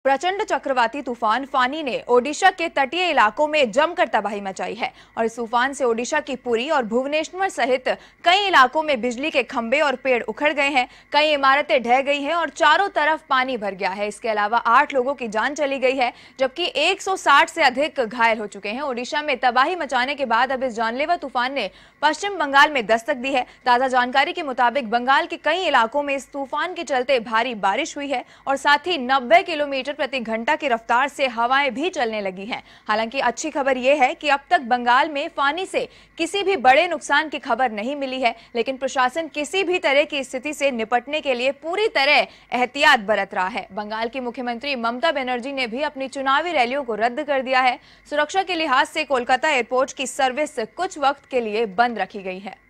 प्रचंड चक्रवाती तूफान फानी ने ओडिशा के तटीय इलाकों में जमकर तबाही मचाई है और इस तूफान से ओडिशा की पुरी और भुवनेश्वर सहित कई इलाकों में बिजली के खंभे और पेड़ उखड़ गए हैं। कई इमारतें ढह गई हैं और चारों तरफ पानी भर गया है। इसके अलावा 8 लोगों की जान चली गई है, जबकि 160 से अधिक घायल हो चुके हैं। ओडिशा में तबाही मचाने के बाद अब इस जानलेवा तूफान ने पश्चिम बंगाल में दस्तक दी है। ताजा जानकारी के मुताबिक बंगाल के कई इलाकों में इस तूफान के चलते भारी बारिश हुई है और साथ ही 90 किलोमीटर प्रति घंटा की रफ्तार से हवाएं भी चलने लगी हैं। हालांकि अच्छी खबर यह है कि अब तक बंगाल में फानी से किसी भी बड़े नुकसान की खबर नहीं मिली है, लेकिन प्रशासन किसी भी तरह की स्थिति से निपटने के लिए पूरी तरह एहतियात बरत रहा है। बंगाल की मुख्यमंत्री ममता बनर्जी ने भी अपनी चुनावी रैलियों को रद्द कर दिया है। सुरक्षा के लिहाज से कोलकाता एयरपोर्ट की सर्विस कुछ वक्त के लिए बंद रखी गई है।